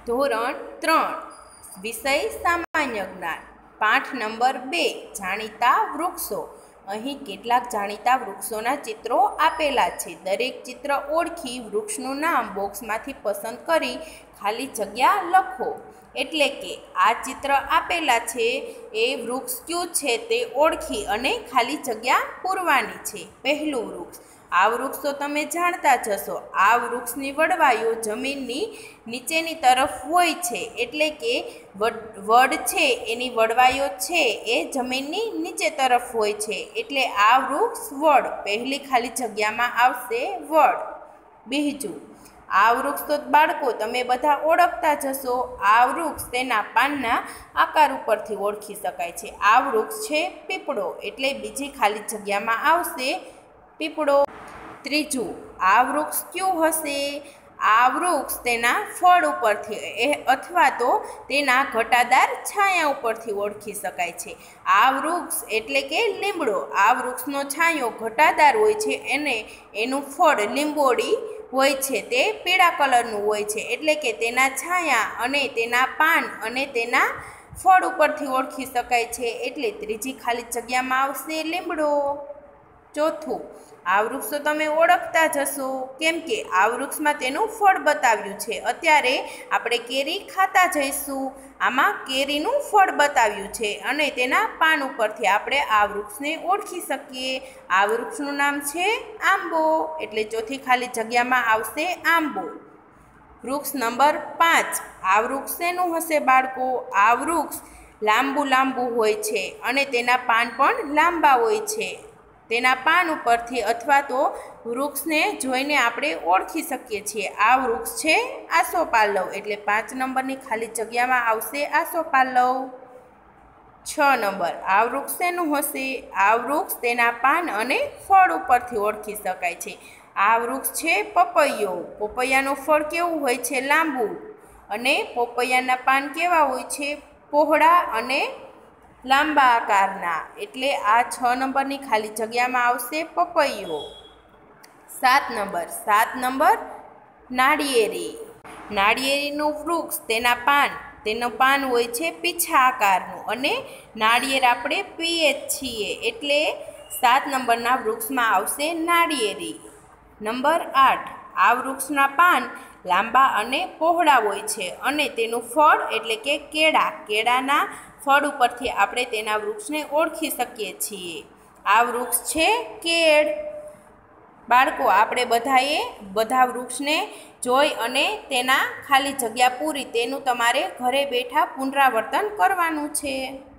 ધોરણ 3 વિષય સામાન્ય જ્ઞાન પાઠ નંબર 2 જાણીતા વૃક્ષો। અહીં કેટલાક જાણીતા વૃક્ષોના ચિત્રો આપેલા છે। દરેક ચિત્ર ઓળખી વૃક્ષનું નામ બોક્સમાંથી પસંદ કરી ખાલી જગ્યા લખો। એટલે કે આ ચિત્ર આપેલા છે એ વૃક્ષ કયું છે તે ઓળખી અને ખાલી જગ્યા પૂરવાની છે। પહેલું વૃક્ષ, આ વૃક્ષ તો તમે જાણતા જ હશો। આ વૃક્ષની વડવાઈઓ જમીનની નીચેની તરફ હોય છે, એટલે કે વડ છે એની વડવાઈઓ છે એ જમીનની નીચે તરફ હોય છે, એટલે આ વૃક્ષ વડ। પહેલી ખાલી જગ્યામાં આવશે વડ। બીજું, આ વૃક્ષ તો બાળકો તમે બધા ઓળખતા જ હશો। આ વૃક્ષ તેના પાનના આકાર ઉપરથી ઓળખી શકાય છે। આ વૃક્ષ છે પીપળો, એટલે બીજી ખાલી જગ્યામાં આવશે પીપળો। ત્રીજું, આ વૃક્ષ કયું હશે? આ વૃક્ષ તેના ફળ ઉપરથી અથવા તો તેના ઘટાદાર છાયા ઉપરથી ઓળખી શકાય છે। આ વૃક્ષ એટલે કે લીમડો। આ વૃક્ષનો છાંયો ઘટાદાર હોય છે અને એનું ફળ લીંબોડી હોય છે તે પીળા કલરનું હોય છે, એટલે કે તેના છાયા અને તેના પાન અને તેના ફળ ઉપરથી ઓળખી શકાય છે, એટલે ત્રીજી ખાલી જગ્યામાં આવશે લીમડો। ચોથું, આ વૃક્ષ તો તમે ઓળખતા જ હશો, કેમ કે આ વૃક્ષમાં તેનું ફળ બતાવ્યું છે। અત્યારે આપણે કેરી ખાતા જઈશું, આમાં કેરીનું ફળ બતાવ્યું છે અને તેના પાન ઉપરથી આપણે આ વૃક્ષને ઓળખી શકીએ। આ વૃક્ષનું નામ છે આંબો, એટલે ચોથી ખાલી જગ્યામાં આવશે આંબો। વૃક્ષ નંબર 5, આ વૃક્ષ શેનું હશે બાળકો? આ વૃક્ષ લાંબુ હોય છે અને તેના પાન પણ લાંબા હોય છે। તેના પાન ઉપરથી અથવા તો વૃક્ષને જોઈને આપણે ઓળખી શકીએ છીએ। આ વૃક્ષ છે આસોપાલવ, એટલે 5 નંબરની ખાલી જગ્યામાં આવશે આસોપાલવ। 6 નંબર, આ વૃક્ષ શેનું હશે? આ વૃક્ષ તેના પાન અને ફળ ઉપરથી ઓળખી શકાય છે। આ વૃક્ષ છે પપૈયો। પપૈયાનું ફળ કેવું હોય છે? લાંબુ, અને પપૈયાના પાન કેવા હોય છે? પહોળા અને લાંબા આકારના, એટલે આ 6 નંબરની ખાલી જગ્યામાં આવશે પપૈયો। 7 નંબર નાળિયેરી। નાળિયેરીનું વૃક્ષ તેનું પાન હોય છે પીછા આકારનું અને નાળિયેર આપણે પીએ જ છીએ, એટલે 7 નંબરના વૃક્ષમાં આવશે નાળિયેરી। નંબર 8, આ વૃક્ષના પાન લાંબા અને પહોળા હોય છે અને તેનું ફળ એટલે કે કેળાના ફળ ઉપરથી આપણે તેના વૃક્ષને ઓળખી શકીએ છીએ। આ વૃક્ષ છે કેળ। બાળકો, આપણે બધા વૃક્ષને જોઈ અને તેના ખાલી જગ્યા પૂરી તેનું તમારે ઘરે બેઠા પુનરાવર્તન કરવાનું છે।